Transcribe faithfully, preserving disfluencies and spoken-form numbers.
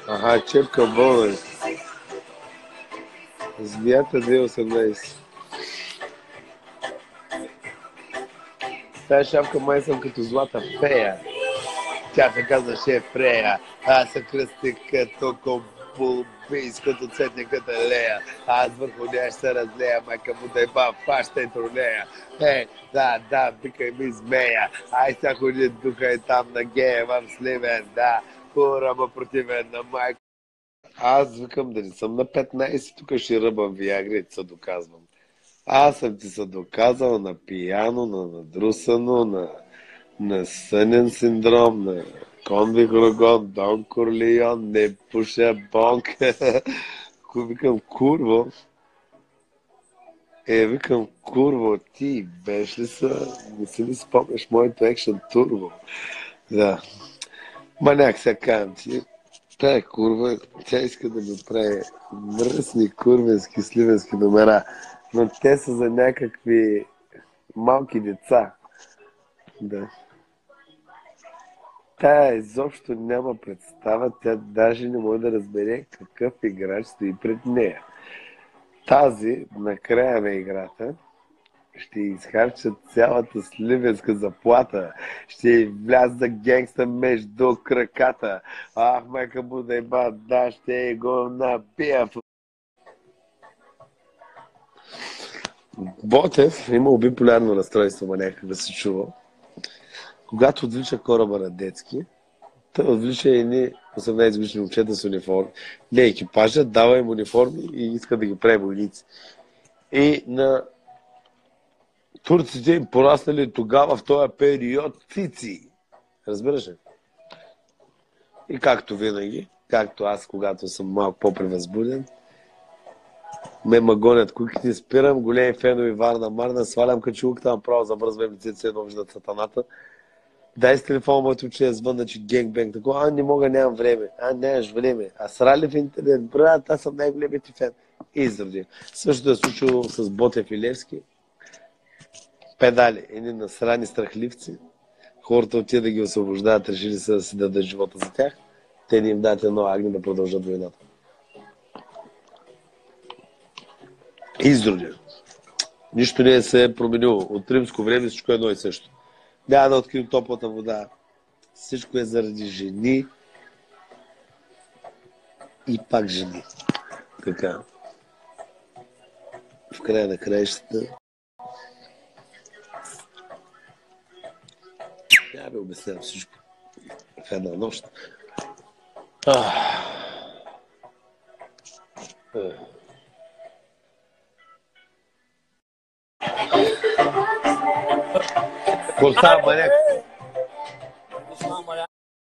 Аха, чепка болна. Змията две осемнайсет. Тая шапка май съм като злата фея. Тя се казваше Фрея. Аз се кръстих като кобулбис, като цветниката Лея. Аз върху нея ще се разлея, майка му да еба фаща и тронея. Е, да, да, викай ми змея. Ай сега ходи духа и там на гея в Сливен, да. Ръба противен на майка. Аз викам да не съм на петнайсет, тук ще ръбам виагри и се доказвам. Аз съм ти се доказал на пияно, на надрусано, на, на сънен синдром, на конвик Рогон, Дон Корлеон, не пуша бонк. Викам, курво. Е, викам, курво, ти беше ли са, не си ли спомняш моето екшен турбо? Да. Ма някак сега казвам ти, тая курва, тя иска да ми прави мръсни курвенски, сливенски номера, но те са за някакви малки деца. Да. Тая изобщо няма представа, тя даже не може да разбере какъв играч стои пред нея. Тази, накрая на играта, ще изхарчат цялата сливенска заплата. Ще й вляза генгста между краката. Ах, майка му да еба, да, ще го набия. Ботев има биполярно разстройство, ма някак да се чува. Когато отвлича кораба на детски, той отвлича едни осемнайсет годишни момчета с униформи. Не екипажа, дава им униформи и иска да ги прави войници. И на турците им пораснали тогава в този период цици. Разбираш ли? И както винаги, както аз, когато съм малко по-превъзбуден, ме магонят куките, спирам, големи фенове Варна Марна, свалям качулката, направо забързвам лицето си, едно виждат сатаната. Дай с телефона, моето че е звънна, че генгбенг. Такова, а не мога, нямам време. А, нямаш време. А срали в интернет. Брат, аз съм най-големият ти фен. И изради. Същото е случило с Ботев и Левски. Педали, едни насрани страхливци. Хората отида да ги освобождават, решили се да си дадат живота за тях. Те не им дадат едно агни да продължат войната. Изроди. Нищо не се е променило. От римско време всичко е едно и също. Няма да открим топлата вода. Всичко е заради жени и пак жени. Така. В края на краищата. Няма да обяснявам всичко в една нощ. Какво става, маняк?